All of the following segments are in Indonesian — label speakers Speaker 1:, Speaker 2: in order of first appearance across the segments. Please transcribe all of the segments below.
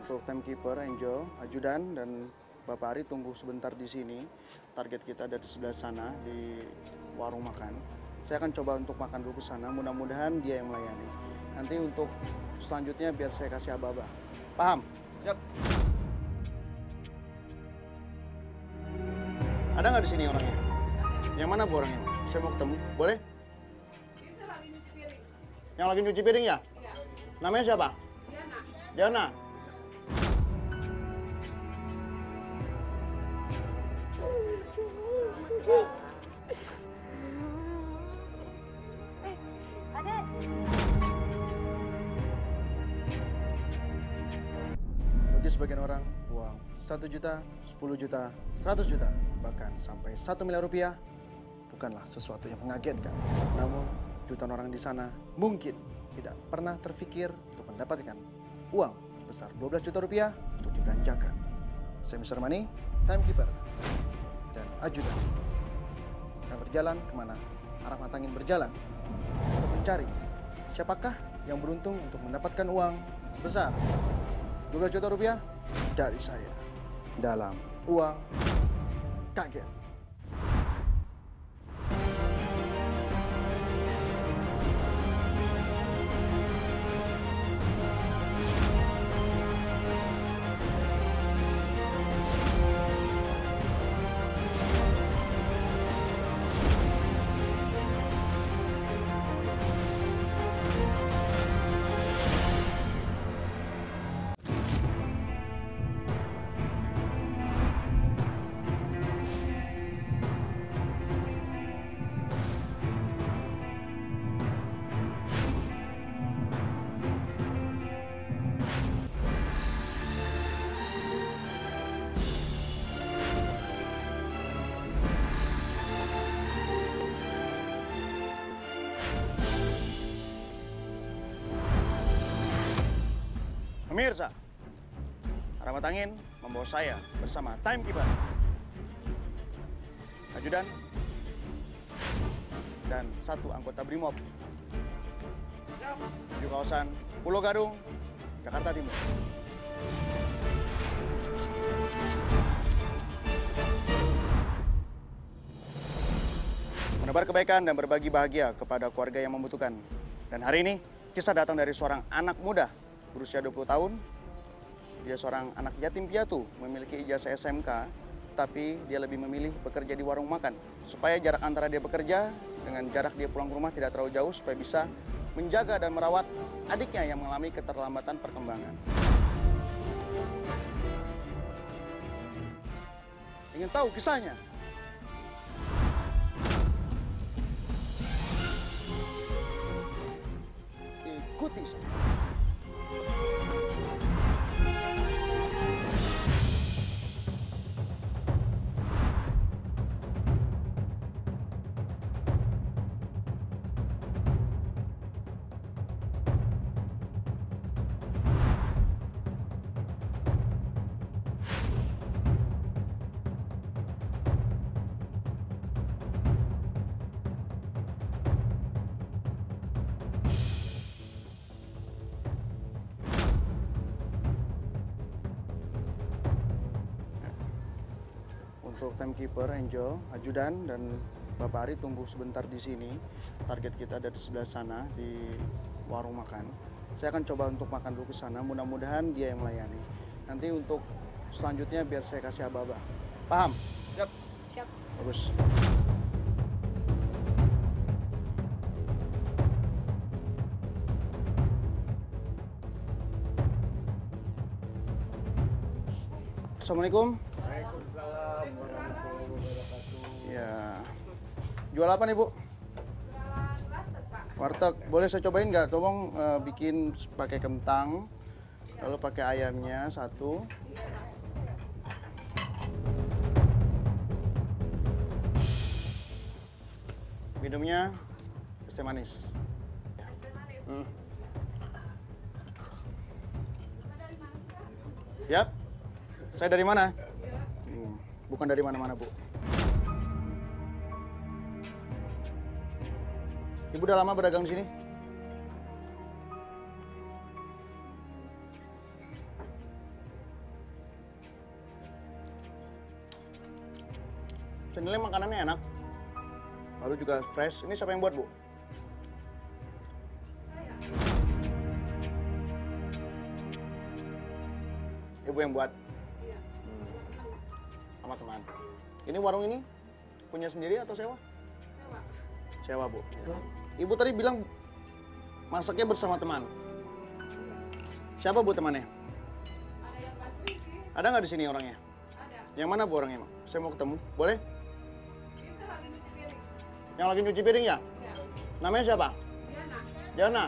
Speaker 1: Untuk timekeeper, Angel, ajudan, dan Bapak Ari tunggu sebentar di sini. Target kita ada di sebelah sana, di warung makan. Saya akan coba untuk makan dulu ke sana, mudah-mudahan dia yang melayani. Nanti untuk selanjutnya biar saya kasih aba-aba. Paham?
Speaker 2: Yap.
Speaker 1: Ada nggak di sini orangnya? Yang mana bu orangnya? Saya mau ketemu. Boleh?
Speaker 3: Itu lagi nyuci piring.
Speaker 1: Yang lagi nyuci piring ya?
Speaker 3: Iya.
Speaker 1: Namanya siapa?
Speaker 3: Diana.
Speaker 1: Diana. Bagi sebagian orang, uang 1 juta, 10 juta, 100 juta, bahkan sampai 1 miliar rupiah bukanlah sesuatu yang mengagetkan. Namun, jutaan orang di sana mungkin tidak pernah terfikir untuk mendapatkan uang sebesar 12 juta rupiah untuk dibelanjakan. Saya Mr. Money, timekeeper, dan ajudan akan berjalan kemana arah mata angin berjalan untuk mencari siapakah yang beruntung untuk mendapatkan uang sebesar 12 juta rupiah dari saya dalam uang kaget. Pemirsa, arah mata angin membawa saya bersama timekeeper, ajudan, dan 1 anggota BRIMOB menuju kawasan Pulau Gadung, Jakarta Timur. Menebar kebaikan dan berbagi bahagia kepada keluarga yang membutuhkan. Dan hari ini, kisah datang dari seorang anak muda berusia 20 tahun. Dia seorang anak yatim piatu, memiliki ijazah SMK, tapi dia lebih memilih bekerja di warung makan. Supaya jarak antara dia bekerja dengan jarak dia pulang ke rumah tidak terlalu jauh, supaya bisa menjaga dan merawat adiknya yang mengalami keterlambatan perkembangan. Ingin tahu kisahnya? Ikuti saya. Untuk timekeeper, Angel, ajudan, dan Bapak Ari tunggu sebentar di sini. Target kita ada di sebelah sana, di warung makan. Saya akan coba untuk makan dulu ke sana, mudah-mudahan dia yang melayani. Nanti untuk selanjutnya biar saya kasih aba-aba. Paham?
Speaker 2: Yap.
Speaker 3: Siap.
Speaker 1: Bagus. Assalamualaikum.
Speaker 2: Waalaikumsalam warahmatullahi wabarakatuh.
Speaker 1: Ya. Jual apa nih, Bu?
Speaker 3: Jualan warteg, Pak.
Speaker 1: Warteg. Boleh saya cobain nggak? Tolong bikin pakai kentang, lalu pakai ayamnya 1. Minumnya es teh manis.
Speaker 3: Es teh manis.
Speaker 1: Hmm.
Speaker 3: Bapak dari mana sih, Pak?
Speaker 1: Yap. Saya dari mana?
Speaker 3: Iya.
Speaker 1: Bukan dari mana-mana, Bu. Ibu udah lama berdagang di sini? Senilai makanannya enak. Lalu juga fresh. Ini siapa yang buat, Bu?
Speaker 3: Saya.
Speaker 1: Ibu yang buat?
Speaker 3: Iya.
Speaker 1: Sama teman. Ini warung ini punya sendiri atau sewa?
Speaker 3: Sewa.
Speaker 1: Sewa, Bu. Ibu tadi bilang masaknya bersama teman. Siapa, Bu, temannya?
Speaker 3: Ada yang bantuin sih.
Speaker 1: Ada nggak di sini orangnya?
Speaker 3: Ada.
Speaker 1: Yang mana, Bu, orangnya, Mak? Saya mau ketemu. Boleh?
Speaker 3: Itu lagi nyuci piring.
Speaker 1: Yang lagi nyuci piring ya?
Speaker 3: Iya.
Speaker 1: Namanya siapa?
Speaker 3: Diana.
Speaker 1: Jana.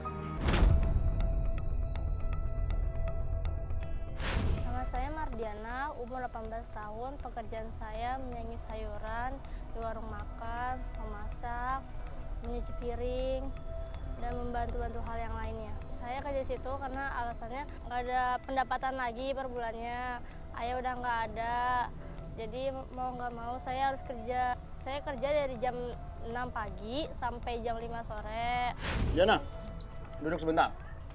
Speaker 4: Nama saya Mardiana, umur 18 tahun. Pekerjaan saya menyaingi sayuran di warung makan, memasak, menyuci piring, dan membantu-bantu hal yang lainnya. Saya kerja di situ karena alasannya nggak ada pendapatan lagi per bulannya. Ayah udah nggak ada, jadi mau nggak mau saya harus kerja. Saya kerja dari jam 6 pagi sampai jam 5 sore.
Speaker 1: Jana, duduk sebentar.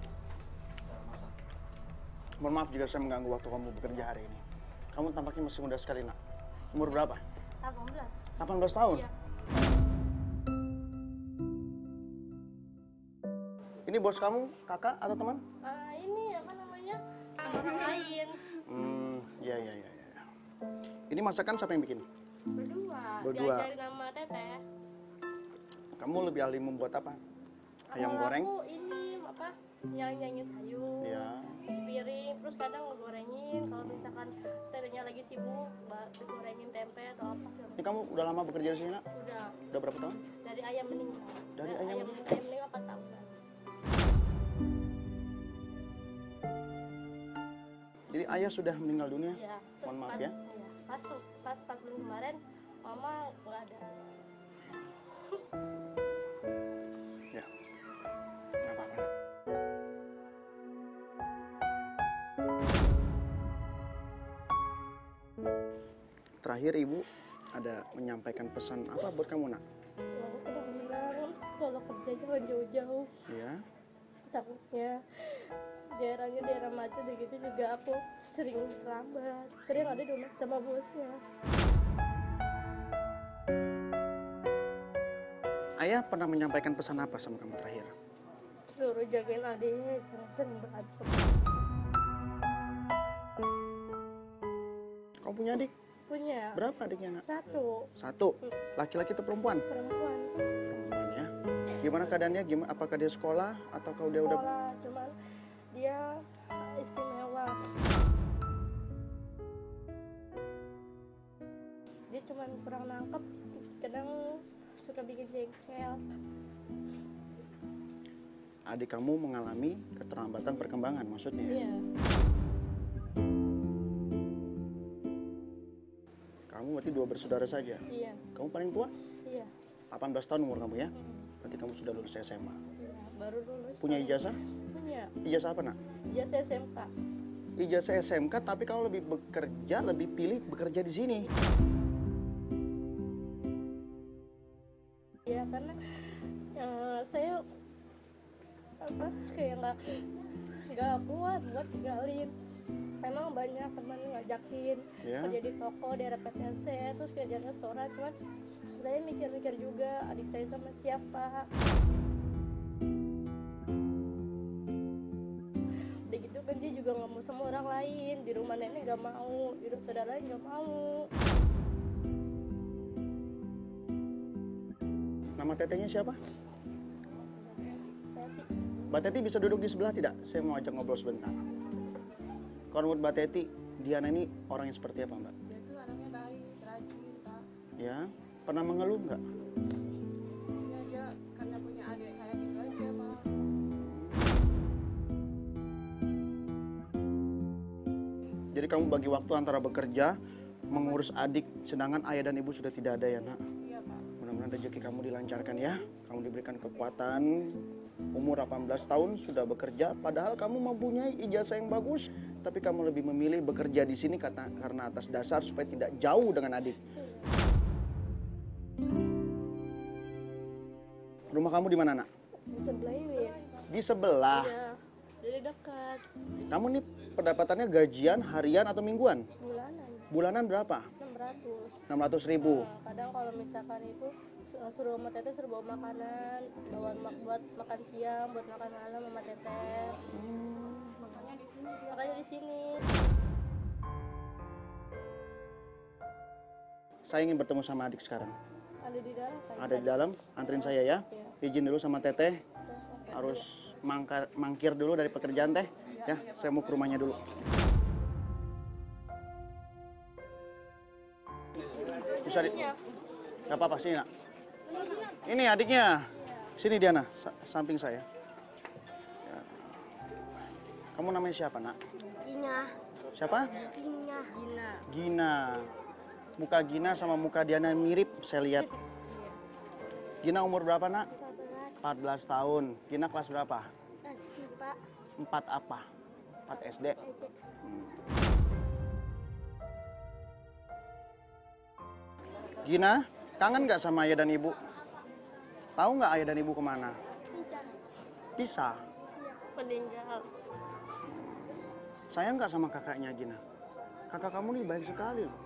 Speaker 1: Mohon maaf jika saya mengganggu waktu kamu bekerja hari ini. Kamu tampaknya masih muda sekali, Nak. Umur berapa?
Speaker 4: 18.
Speaker 1: 18 tahun?
Speaker 4: Iya.
Speaker 1: Ini bos kamu, kakak atau teman?
Speaker 4: Ini apa namanya? Orang lain.
Speaker 1: Iya. Ini masakan siapa yang bikin? Berdua.
Speaker 4: Diajarin sama teteh.
Speaker 1: Kamu lebih ahli membuat apa? Ayam
Speaker 4: Kalau
Speaker 1: goreng?
Speaker 4: aku ini apa? Nyangin sayur.
Speaker 1: Iya.
Speaker 4: Cuci piring, terus kadang ngegorengin. Kalau misalkan tetehnya lagi sibuk, digorengin tempe atau apa.
Speaker 1: Ini kamu udah lama bekerja di sini, Nak? Udah berapa tahun?
Speaker 4: Dari ayam meninggal.
Speaker 1: Dari ayam
Speaker 4: meninggal 4 tahun.
Speaker 1: Jadi ayah sudah meninggal dunia?
Speaker 4: Iya.
Speaker 1: Mohon maaf ya.
Speaker 4: Iya. Pas 4 bulan kemarin, mama nggak ada.
Speaker 1: Ya. Nggak apa-apa. Terakhir Ibu ada menyampaikan pesan apa buat kamu, Nak?
Speaker 4: Aku udah bilang kalau kerja jangan jauh-jauh.
Speaker 1: Ya.
Speaker 4: Takutnya daerahnya daerah macet gitu juga aku sering terlambat. Sering ada dompet sama bosnya.
Speaker 1: Ayah pernah menyampaikan pesan apa sama kamu terakhir?
Speaker 4: Suruh jagain adiknya jangan sering berantem.
Speaker 1: Kamu punya adik?
Speaker 4: Punya
Speaker 1: Berapa adiknya, Nak?
Speaker 4: 1
Speaker 1: Satu. Laki-laki atau perempuan?
Speaker 4: perempuan.
Speaker 1: Perempuan ya. Gimana keadaannya? Gimana? Apakah dia sekolah atau kau dia udah?
Speaker 4: Sekolah, cuman dia istimewa. Dia cuman kurang nangkep, kadang suka bikin jengkel.
Speaker 1: Adik kamu mengalami keterlambatan perkembangan maksudnya?
Speaker 4: Iya.
Speaker 1: Kamu berarti 2 bersaudara saja?
Speaker 4: Iya.
Speaker 1: Kamu paling tua?
Speaker 4: Iya.
Speaker 1: 18 tahun umur kamu ya? Berarti kamu sudah lulus SMA.
Speaker 4: Iya, baru lulus.
Speaker 1: Punya ijazah?
Speaker 4: Punya.
Speaker 1: Ijazah apa, Nak?
Speaker 4: Ijazah SMK.
Speaker 1: Ijazah SMK, tapi kamu lebih bekerja, lebih pilih bekerja di sini.
Speaker 4: Ya karena saya apa kayak nggak kuat buat tinggalin. Memang banyak teman ngajakin
Speaker 1: Ya.
Speaker 4: kerja di toko daerah PTC, terus kerja di restoran, cuman saya mikir-mikir juga adik saya sama siapa. Udah gitu kan dia juga nggak mau sama orang lain, di rumah nenek nggak mau, di rumah saudara nggak mau.
Speaker 1: Nama tetenya siapa?
Speaker 4: Tapi
Speaker 1: Mbak Teti bisa duduk di sebelah tidak? Saya mau ajak ngobrol sebentar. Kalau menurut Mbak Teti, Diana ini orang yang seperti apa, Mbak?
Speaker 3: Dia tuh orangnya baik, rajin, Pak.
Speaker 1: Ya, pernah mengeluh nggak?
Speaker 3: Dia aja karena punya adik kayak gitu aja, Pak.
Speaker 1: Jadi kamu bagi waktu antara bekerja, mengurus adik, sedangkan ayah dan ibu sudah tidak ada ya, Nak?
Speaker 3: Iya, Pak.
Speaker 1: Mudah-mudahan rezeki kamu dilancarkan ya. Kamu diberikan kekuatan, umur 18 tahun sudah bekerja, padahal kamu mempunyai ijazah yang bagus. Tapi kamu lebih memilih bekerja di sini karena atas dasar supaya tidak jauh dengan adik. Rumah kamu di mana, Nak?
Speaker 4: di sebelah ini ya.
Speaker 1: Di sebelah.
Speaker 4: Ya, jadi dekat.
Speaker 1: Kamu nih pendapatannya gajian, harian atau mingguan?
Speaker 4: Bulanan
Speaker 1: Bulanan berapa?
Speaker 4: 600. 600.
Speaker 1: 600.000.
Speaker 4: Nah, kadang kalau misalkan itu suruh sama teteh suruh bawa makanan, buat makan siang, buat makan malam sama teteh. Makanya di sini.
Speaker 1: Saya ingin bertemu sama adik sekarang.
Speaker 4: Ada di dalam.
Speaker 1: Ada di dalam, anterin saya ya. Izin dulu sama teteh. Harus mangkir dulu dari pekerjaan teh. Ya, saya mau ke rumahnya dulu. Bisa Gak apa-apa, sini nak. Ini adiknya. Sini Diana, samping saya. Ya. Kamu namanya siapa nak?
Speaker 4: Gina.
Speaker 1: Siapa?
Speaker 4: Gina.
Speaker 1: Gina. Muka Gina sama muka Diana mirip, saya lihat. Gina umur berapa nak? 14 tahun. Gina kelas berapa?
Speaker 4: Pak.
Speaker 1: 4 apa? 4 SD. Gina, kangen nggak sama ayah dan ibu? Tahu nggak ayah dan ibu kemana? Pisah.
Speaker 4: Meninggal.
Speaker 1: Sayang nggak sama kakaknya Gina? Kakak kamu nih baik sekali loh.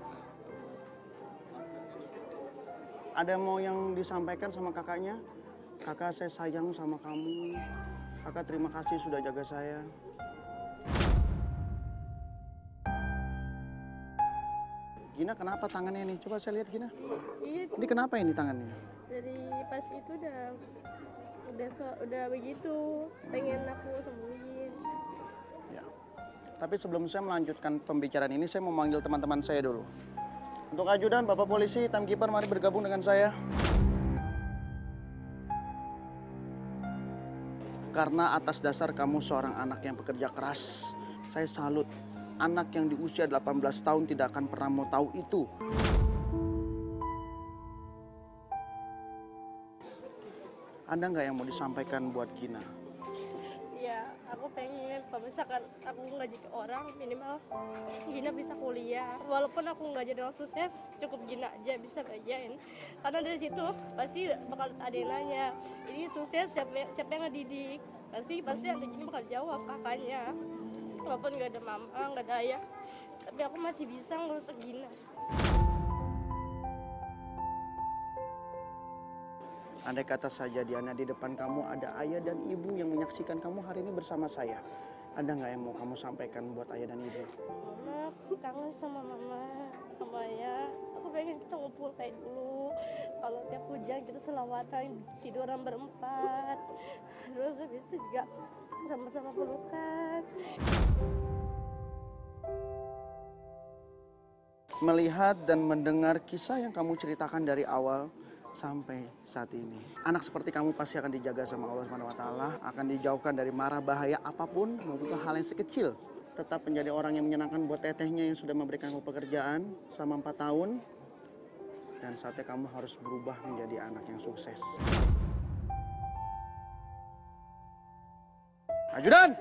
Speaker 1: Ada mau yang disampaikan sama kakaknya? Kakak, saya sayang sama kamu. Kakak, terima kasih sudah jaga saya. Gina, kenapa tangannya nih? Coba saya lihat Gina.
Speaker 4: Iya,
Speaker 1: Ini kenapa ini tangannya?
Speaker 4: dari pas itu udah begitu. Pengen aku sembuhin.
Speaker 1: Ya. Tapi sebelum saya melanjutkan pembicaraan ini, saya mau manggil teman-teman saya dulu. Untuk ajudan, Bapak Polisi, timekeeper, mari bergabung dengan saya. Karena atas dasar kamu seorang anak yang pekerja keras, saya salut. Anak yang di usia 18 tahun tidak akan pernah mau tahu itu. Ada nggak yang mau disampaikan buat Gina?
Speaker 4: Ya, aku pengen kalau misalkan aku nggak jadi orang, minimal Gina bisa kuliah. Walaupun aku nggak jadi orang sukses, cukup Gina aja bisa bajain. Karena dari situ pasti bakal ada yang nanya, ini sukses siapa yang ngedidik? Pasti ada Gina bakal jawab kakaknya. Walaupun nggak ada mama, nggak ada ayah, tapi aku masih bisa ngurus Gina.
Speaker 1: Andai kata saja Diana di depan kamu ada ayah dan ibu yang menyaksikan kamu hari ini bersama saya. Ada nggak yang mau kamu sampaikan buat ayah dan ibu?
Speaker 4: Mama, aku kangen sama mama, sama ayah. Aku pengen kita ngumpul kayak dulu. Kalau tiap hujan kita selawatan, tiduran berempat. Terus habis itu juga sama-sama pelukan.
Speaker 1: Melihat dan mendengar kisah yang kamu ceritakan dari awal sampai saat ini. Anak seperti kamu pasti akan dijaga sama Allah SWT, akan dijauhkan dari mara bahaya apapun, maupun hal yang sekecil. Tetap menjadi orang yang menyenangkan buat tetehnya yang sudah memberikan kamu pekerjaan selama 4 tahun. Dan saatnya kamu harus berubah menjadi anak yang sukses. Ajudan!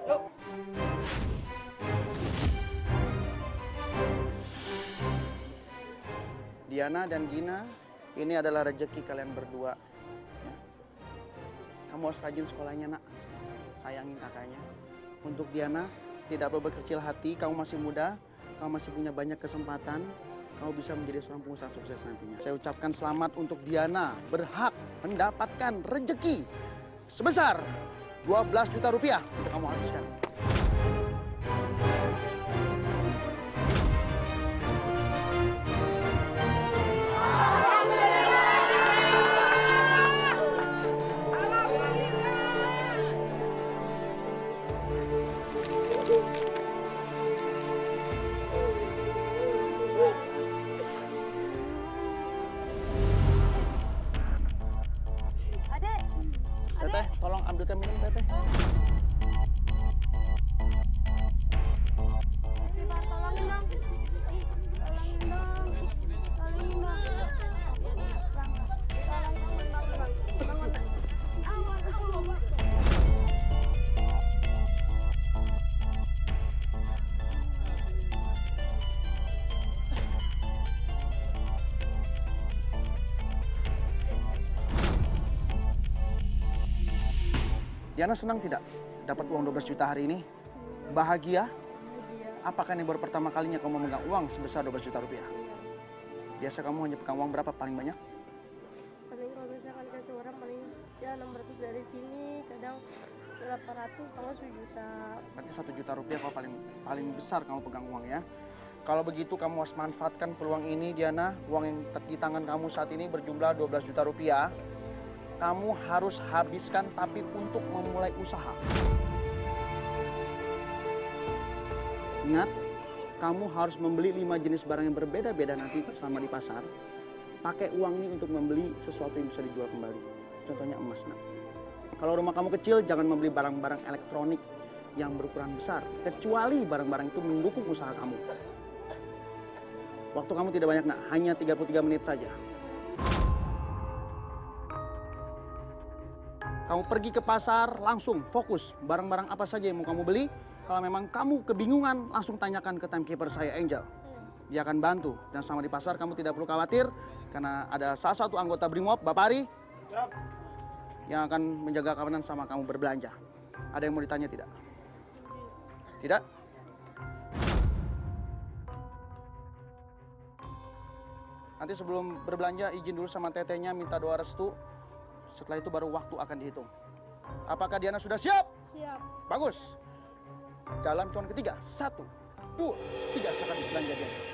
Speaker 1: Diana dan Gina, ini adalah rezeki kalian berdua. Ya. Kamu harus rajin sekolahnya, nak. Sayangin kakaknya. Untuk Diana, tidak perlu berkecil hati. Kamu masih muda, kamu masih punya banyak kesempatan. Kamu bisa menjadi seorang pengusaha sukses nantinya. Saya ucapkan selamat untuk Diana, berhak mendapatkan rezeki sebesar 12 juta rupiah untuk kamu habiskan. Teteh, tolong ambilkan minum, Teteh.
Speaker 4: Tolongin dong. Tolongin dong. Tolongin dong.
Speaker 1: Diana senang tidak dapat uang 12 juta hari ini? Bahagia? Apakah ini baru pertama kalinya kamu memegang uang sebesar 12 juta rupiah? Biasa kamu hanya pegang uang berapa paling banyak?
Speaker 4: Paling kalau misalkan kasih orang paling ya 600 dari sini, kadang 800 kalau 1 juta.
Speaker 1: Berarti 1 juta rupiah kalau paling besar kamu pegang uang ya. Kalau begitu kamu harus manfaatkan peluang ini Diana. Uang yang di tangan kamu saat ini berjumlah 12 juta rupiah. Kamu harus habiskan tapi untuk memulai usaha. Ingat, kamu harus membeli 5 jenis barang yang berbeda-beda nanti selama di pasar. Pakai uang ini untuk membeli sesuatu yang bisa dijual kembali. Contohnya emas, nak. Kalau rumah kamu kecil, jangan membeli barang-barang elektronik yang berukuran besar. Kecuali barang-barang itu mendukung usaha kamu. Waktu kamu tidak banyak, nak. Hanya 33 menit saja. Kamu pergi ke pasar, langsung fokus. Barang-barang apa saja yang mau kamu beli. Kalau memang kamu kebingungan, langsung tanyakan ke timekeeper saya, Angel. Dia akan bantu. Dan sama di pasar, kamu tidak perlu khawatir. Karena ada salah satu anggota Brimob, Bapak Ari. Yang akan menjaga keamanan sama kamu berbelanja. Ada yang mau ditanya tidak? Tidak? Nanti sebelum berbelanja, izin dulu sama tetenya, minta doa restu. Setelah itu baru waktu akan dihitung. Apakah Diana sudah siap?
Speaker 4: Siap.
Speaker 1: Bagus. Dalam hitungan ketiga, 1, 2, 3, silakan belanja Diana.